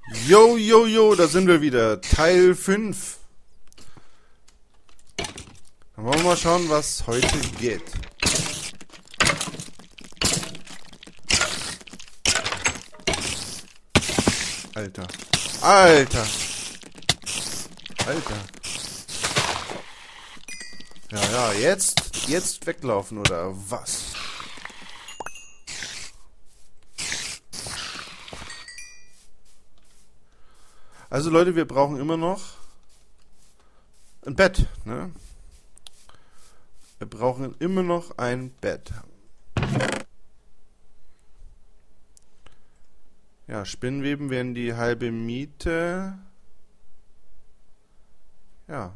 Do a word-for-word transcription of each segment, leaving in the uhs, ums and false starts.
Jo, jo, jo, da sind wir wieder. Teil fünf. Dann wollen wir mal schauen, was heute geht. Alter. Alter. Alter. Ja, ja, jetzt, jetzt weglaufen oder was? Also Leute, wir brauchen immer noch ein Bett, ne? Wir brauchen immer noch ein Bett. Ja, Spinnweben wären die halbe Miete. Ja.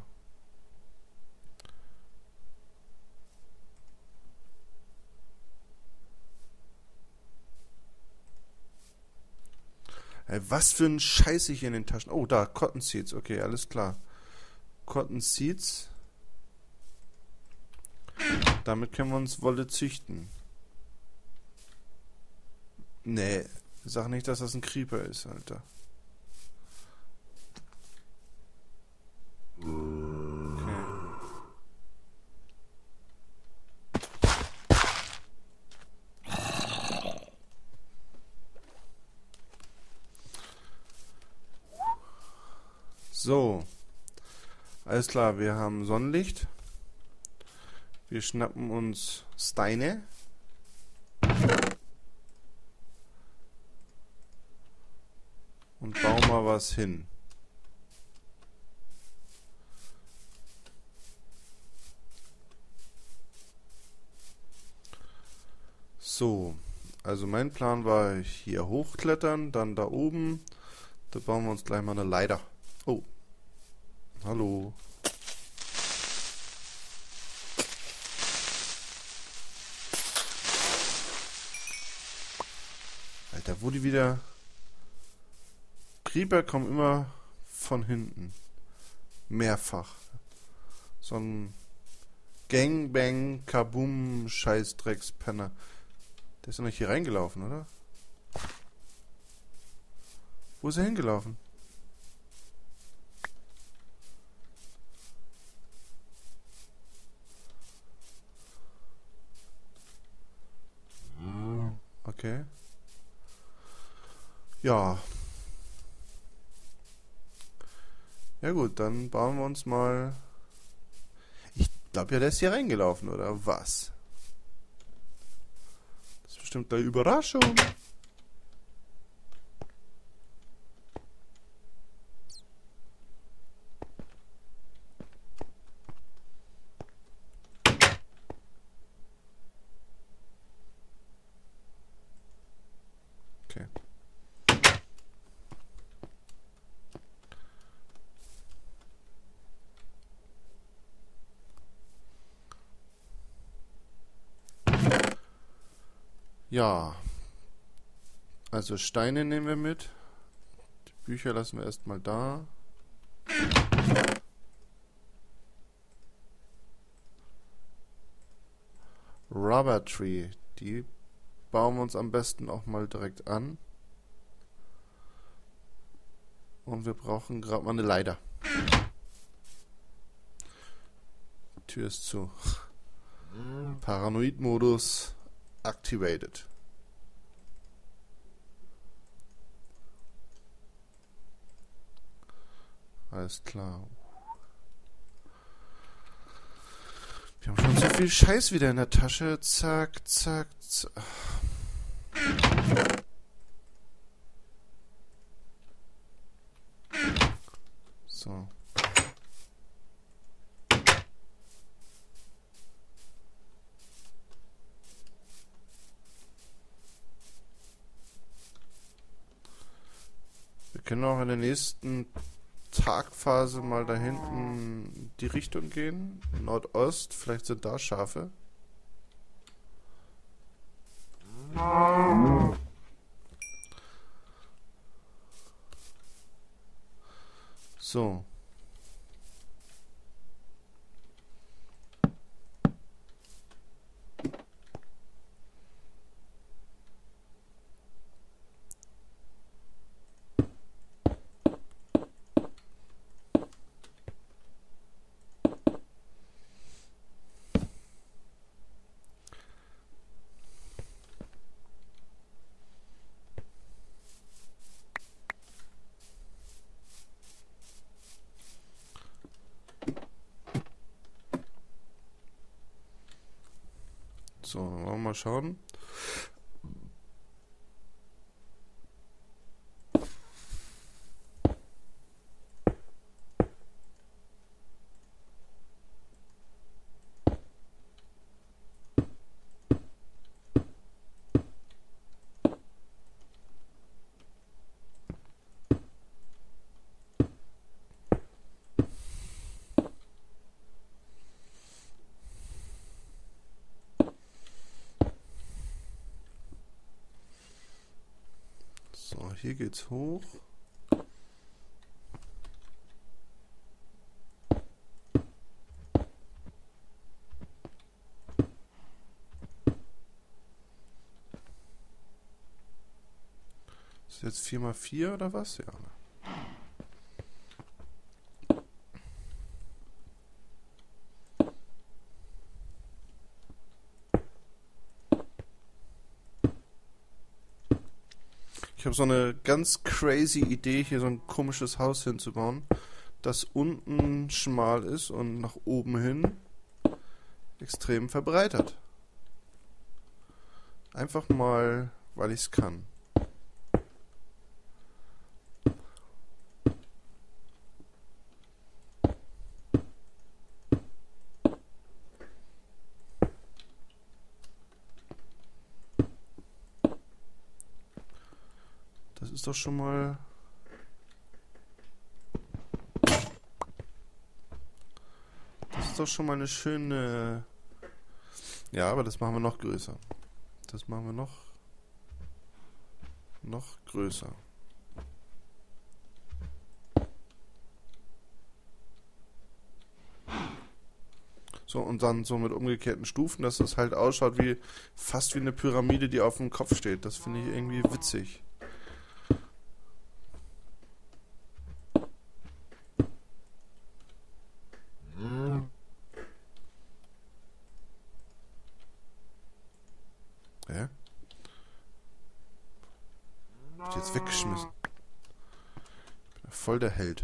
Ey, was für ein Scheiß ich in den Taschen. Oh, da, Cotton Seeds. Okay, alles klar. Cotton Seeds. Damit können wir uns Wolle züchten. Nee, sag nicht, dass das ein Creeper ist, Alter. Okay. So. Alles klar, wir haben Sonnenlicht. Wir schnappen uns Steine. Und bauen mal was hin. So. Also mein Plan war hier hochklettern, dann da oben. Da bauen wir uns gleich mal eine Leiter. Oh. Hallo. Alter, wo die wieder... Creeper kommen immer von hinten. Mehrfach. So ein Gangbang, Kaboom, Scheißdreckspenner. Der ist doch nicht hier reingelaufen, oder? Wo ist er hingelaufen? Okay. Ja. Ja gut, dann bauen wir uns mal... Ich glaube ja, der ist hier reingelaufen, oder was? Das ist bestimmt eine Überraschung. Okay. Ja, also Steine nehmen wir mit. Die Bücher lassen wir erstmal da. Rubber Tree, die bauen wir uns am besten auch mal direkt an. Und wir brauchen gerade mal eine Leiter. Die Tür ist zu. Paranoid-Modus activated. Alles klar. Wir haben schon so viel Scheiß wieder in der Tasche. Zack, zack, zack. So. Wir können auch in der nächsten Tagphase mal da hinten die Richtung gehen. Nordost, vielleicht sind da Schafe. So. So, wollen wir mal schauen. So, hier geht's hoch. Ist jetzt vier mal vier oder was? Ja. Ich habe so eine ganz crazy Idee, hier so ein komisches Haus hinzubauen, das unten schmal ist und nach oben hin extrem verbreitert. Einfach mal, weil ich es kann. Das ist doch schon mal... Das ist doch schon mal eine schöne... Ja, aber das machen wir noch größer. Das machen wir noch... noch größer. So, und dann so mit umgekehrten Stufen, dass das halt ausschaut wie... fast wie eine Pyramide, die auf dem Kopf steht. Das finde ich irgendwie witzig. Ja? Hab ich jetzt weggeschmissen. Ich bin voll der Held.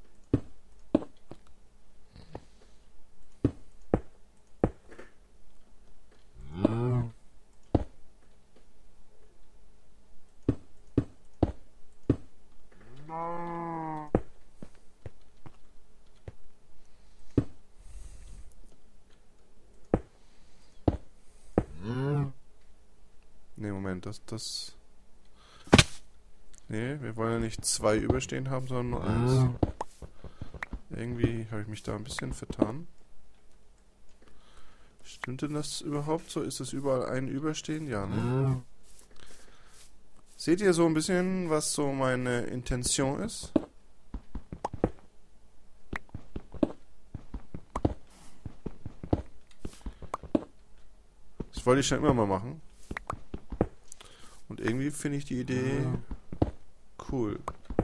Ne, Moment, das, das... Ne, wir wollen ja nicht zwei überstehen haben, sondern nur eins. Irgendwie habe ich mich da ein bisschen vertan. Stimmt denn das überhaupt so? Ist es überall ein Überstehen? Ja, ne? Seht ihr so ein bisschen, was so meine Intention ist? Das wollte ich schon immer mal machen. Und irgendwie finde ich die Idee cool.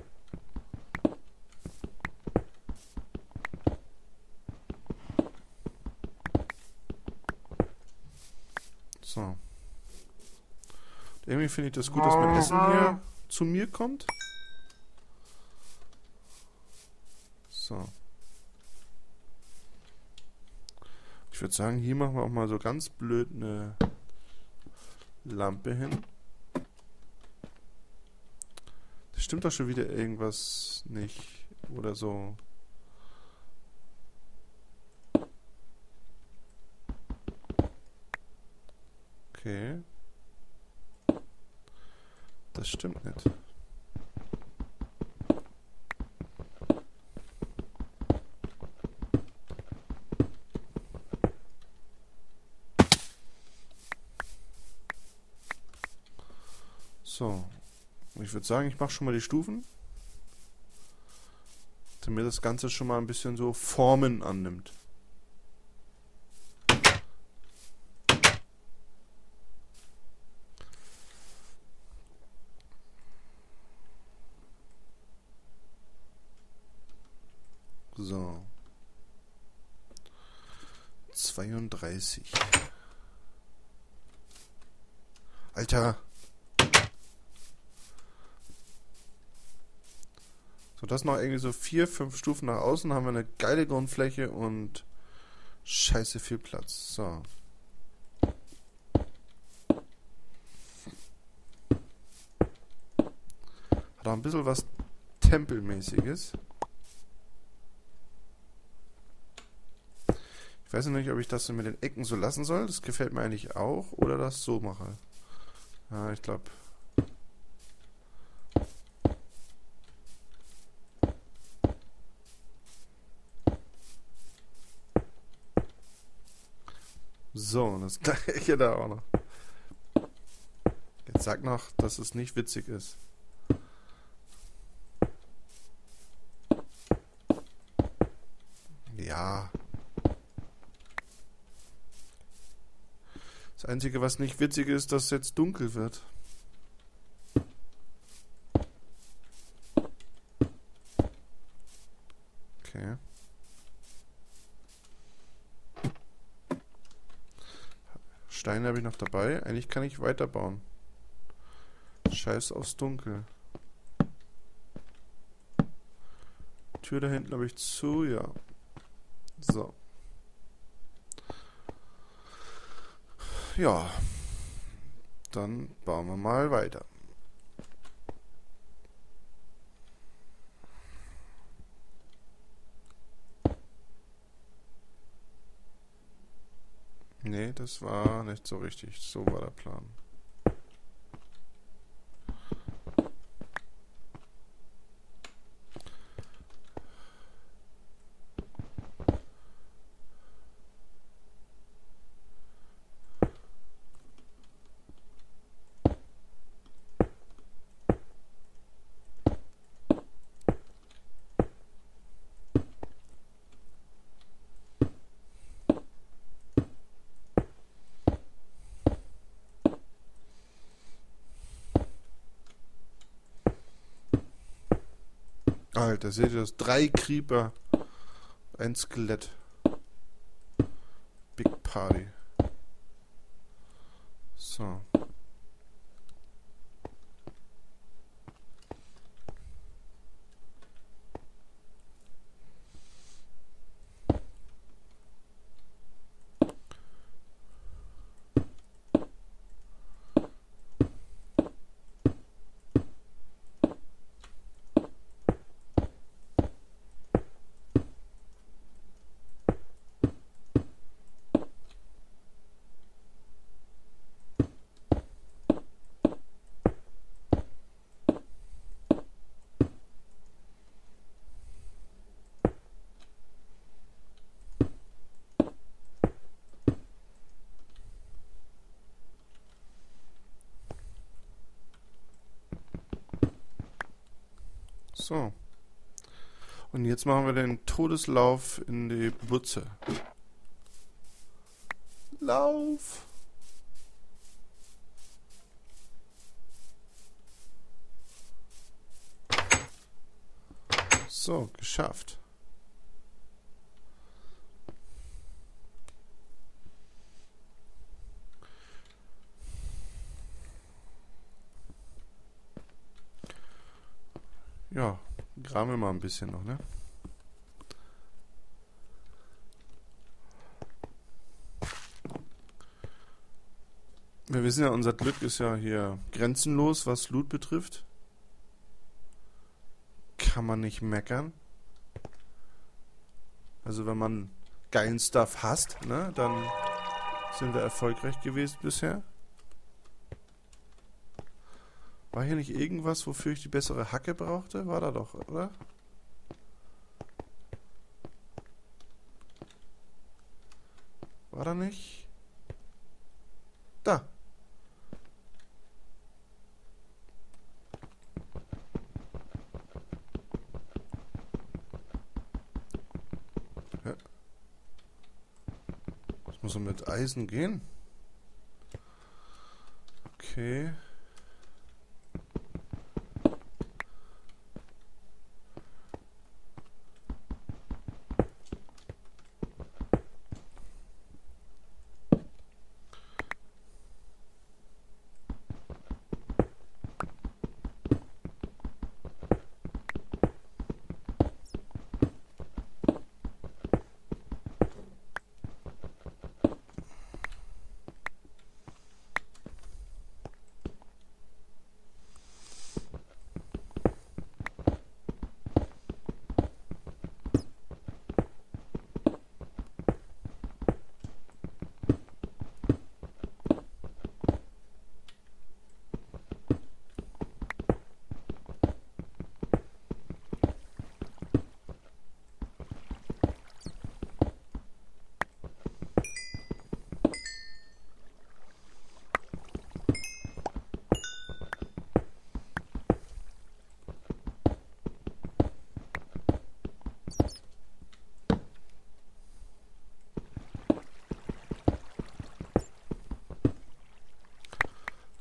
So. Und irgendwie finde ich das gut, dass mein Essen hier zu mir kommt. So. Ich würde sagen, hier machen wir auch mal so ganz blöd eine Lampe hin. Das stimmt doch schon wieder irgendwas nicht. Oder so. Okay. Das stimmt nicht. So. Ich würde sagen, ich mache schon mal die Stufen, damit das Ganze schon mal ein bisschen so Formen annimmt. So. zweiunddreißig. Alter! So, das noch irgendwie so vier, fünf Stufen nach außen, haben wir eine geile Grundfläche und scheiße viel Platz. So. Hat auch ein bisschen was Tempelmäßiges. Ich weiß noch nicht, ob ich das so mit den Ecken so lassen soll. Das gefällt mir eigentlich auch. Oder das so mache. Ja, ich glaube... So, und das gleiche da auch noch. Jetzt sag noch, dass es nicht witzig ist. Ja. Das Einzige, was nicht witzig ist, dass es jetzt dunkel wird. Okay. Steine habe ich noch dabei. Eigentlich kann ich weiterbauen. Scheiß aufs Dunkel. Tür da hinten habe ich zu, ja. So. Ja. Dann bauen wir mal weiter. Nee, das war nicht so richtig. So war der Plan. Alter, seht ihr das? Drei Creeper. Ein Skelett. Big Party. So. So. Und jetzt machen wir den Todeslauf in die Butze. Lauf! So, geschafft. Ja, graben wir mal ein bisschen noch, ne? Wir wissen ja, unser Glück ist ja hier grenzenlos, was Loot betrifft. Kann man nicht meckern. Also wenn man geilen Stuff hasst, ne, dann sind wir erfolgreich gewesen bisher. War hier nicht irgendwas, wofür ich die bessere Hacke brauchte? War da doch, oder? War da nicht? Da. Ja. Das muss so mit Eisen gehen. Okay.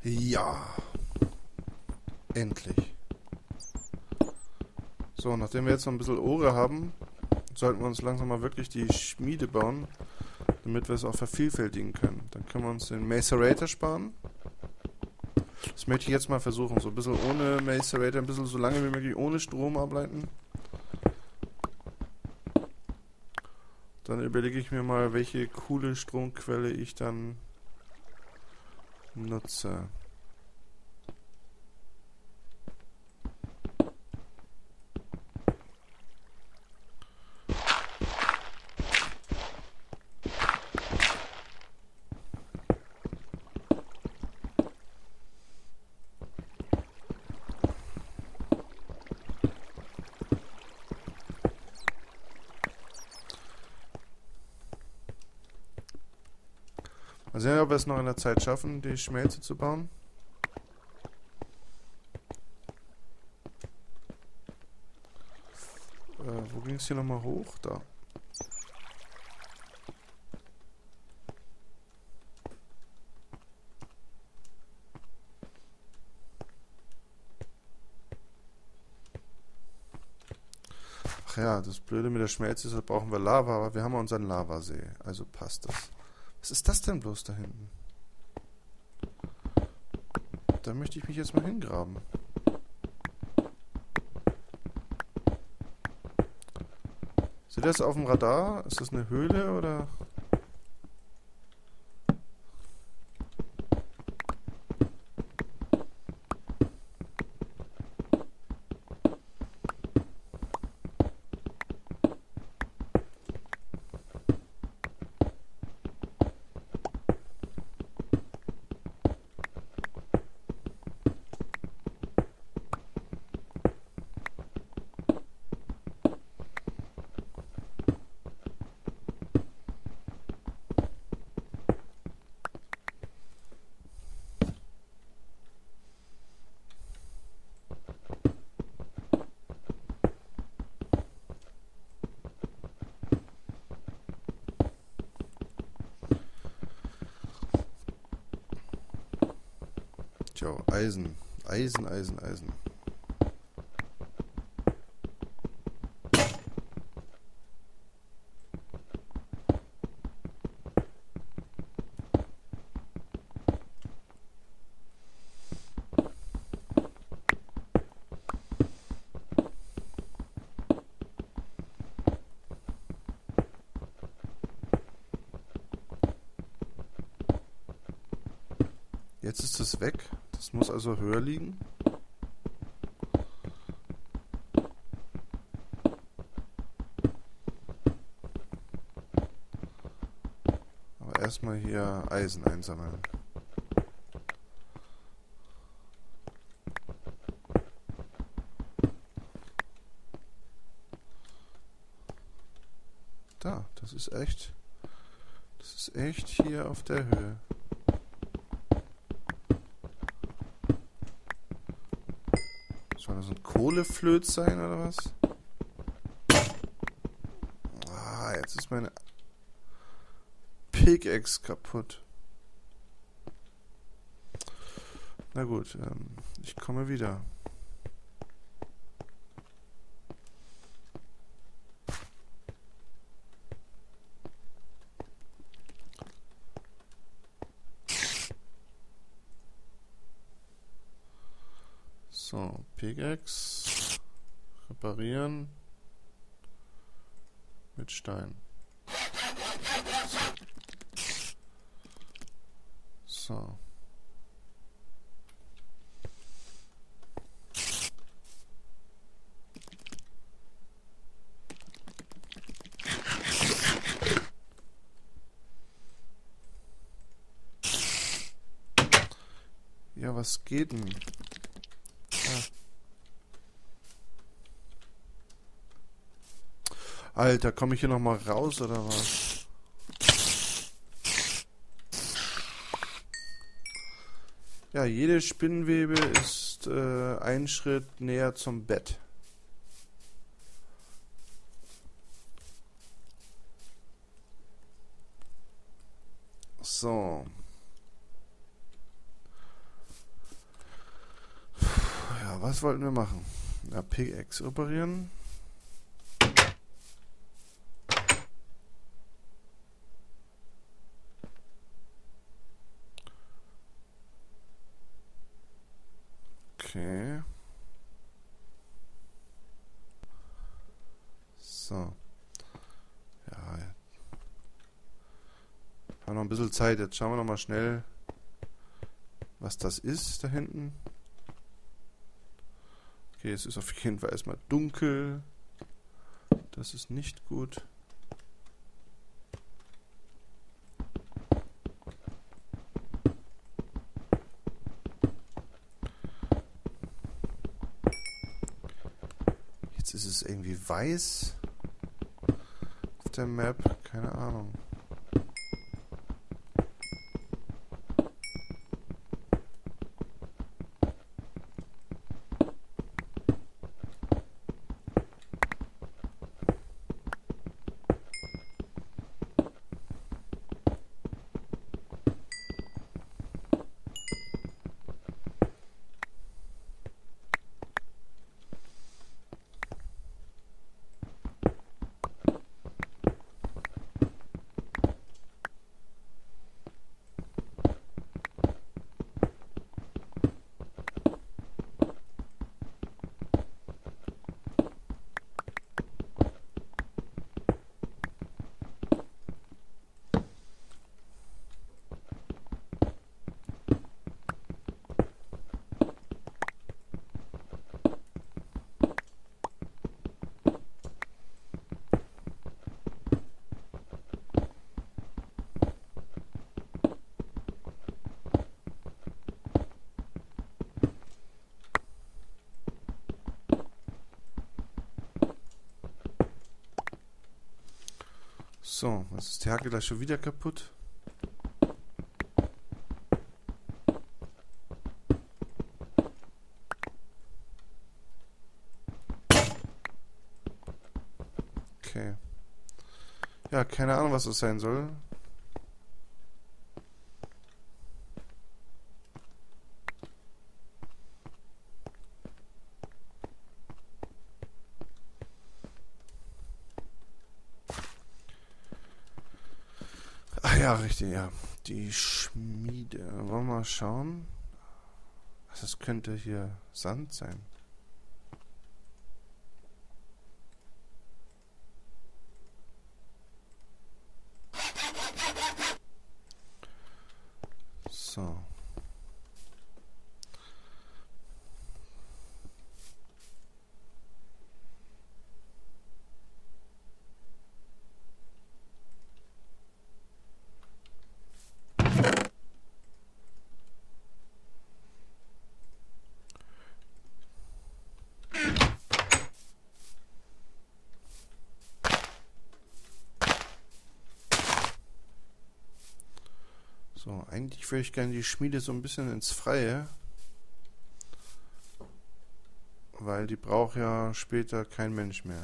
Ja. Endlich. So, nachdem wir jetzt noch ein bisschen Ore haben, sollten wir uns langsam mal wirklich die Schmiede bauen, damit wir es auch vervielfältigen können. Dann können wir uns den Macerator sparen. Das möchte ich jetzt mal versuchen, so ein bisschen ohne Macerator, ein bisschen so lange wie möglich ohne Strom ableiten. Dann überlege ich mir mal, welche coole Stromquelle ich dann nutze. Mal sehen, ob wir es noch in der Zeit schaffen, die Schmelze zu bauen. Äh, wo ging es hier nochmal hoch? Da. Ach ja, das Blöde mit der Schmelze ist, da brauchen wir Lava, aber wir haben ja unseren Lavasee. Also passt das. Was ist das denn bloß da hinten? Da möchte ich mich jetzt mal hingraben. Seht ihr das auf dem Radar? Ist das eine Höhle oder? Tja, Eisen. Eisen, Eisen, Eisen. Jetzt ist es weg. Das muss also höher liegen. Aber erstmal hier Eisen einsammeln. Da, das ist echt. Das ist echt hier auf der Höhe. Soll das ein Kohleflöz sein oder was? Ah, jetzt ist meine Pickaxe kaputt. Na gut, ähm, ich komme wieder. So, Pickaxe reparieren mit Stein. So. Ja, was geht denn? Alter, komme ich hier noch mal raus oder was? Ja, jede Spinnenwebe ist äh, ein Schritt näher zum Bett. So. was wollten wir machen? Ja, Pickaxe operieren. Okay. So. Ja. Wir haben noch ein bisschen Zeit. Jetzt schauen wir noch mal schnell, was das ist da hinten. Okay, es ist auf jeden Fall erstmal dunkel. Das ist nicht gut. Jetzt ist es irgendwie weiß auf der Map. Keine Ahnung. So, was ist die Hacke da schon wieder kaputt? Okay. Ja, keine Ahnung, was das sein soll. Ja, richtig, ja. Die Schmiede. Wollen wir mal schauen? Das könnte hier Sand sein. So. So, eigentlich würde ich gerne die Schmiede so ein bisschen ins Freie. Weil die braucht ja später kein Mensch mehr.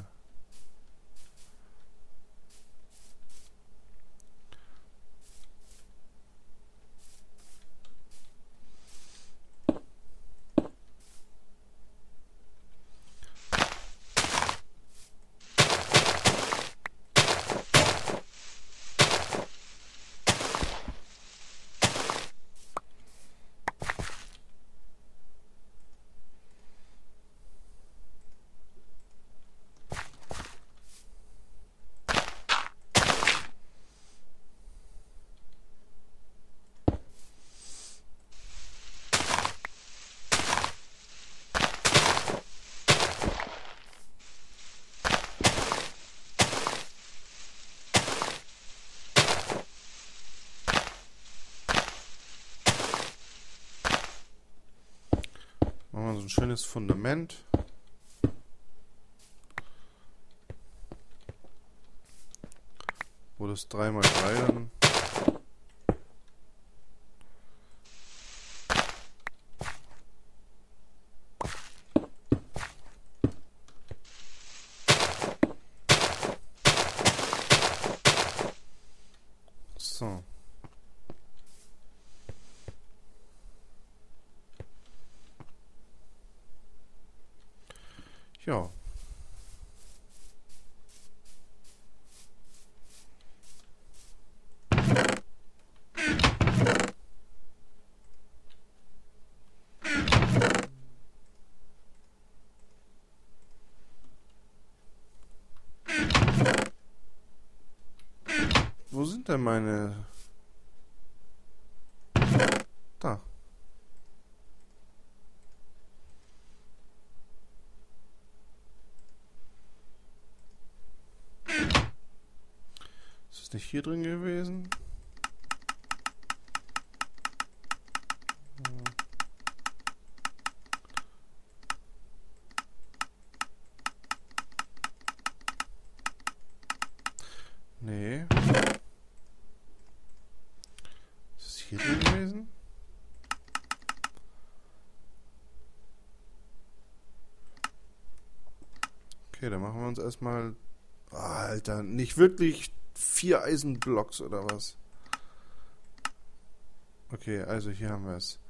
Machen wir so ein schönes Fundament. Wo das drei mal drei dann so. Ja. Wo sind denn meine... Da. Ist es nicht hier drin gewesen? Nee. Ist es hier drin gewesen? Okay, dann machen wir uns erstmal... Oh, Alter, nicht wirklich vier Eisenblocks oder was? Okay, also hier haben wir es.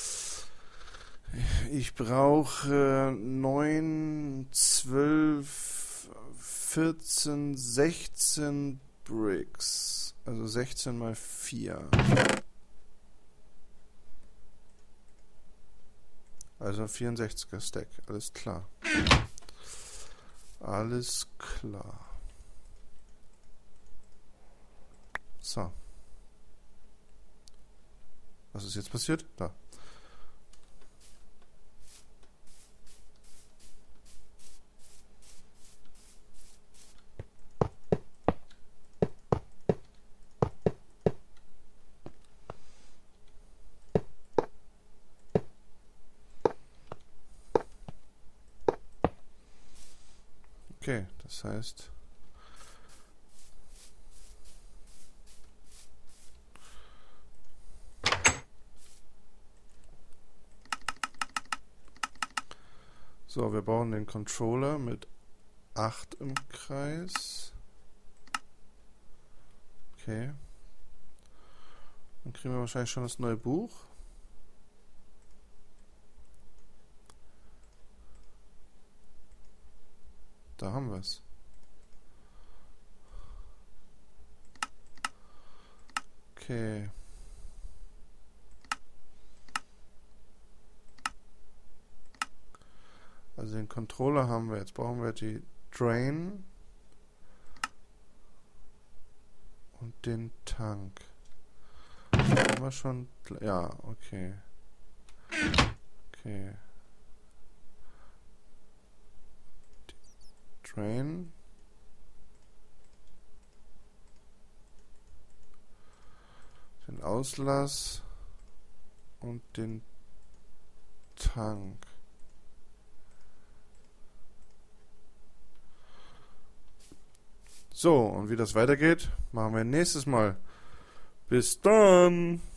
Ich brauche neun, zwölf, vierzehn, sechzehn Bricks. Also sechzehn mal vier. Also vierundsechziger Stack. Alles klar. Alles klar. So. Was ist jetzt passiert? Da. Okay, das heißt... So, wir bauen den Controller mit acht im Kreis. Okay. Dann kriegen wir wahrscheinlich schon das neue Buch. Da haben wir es. Okay. Also den Controller haben wir. Jetzt brauchen wir die Drain und den Tank. Haben wir schon... Ja, okay. Okay. Die Drain. Den Auslass und den Tank. So, und wie das weitergeht, machen wir nächstes Mal. Bis dann!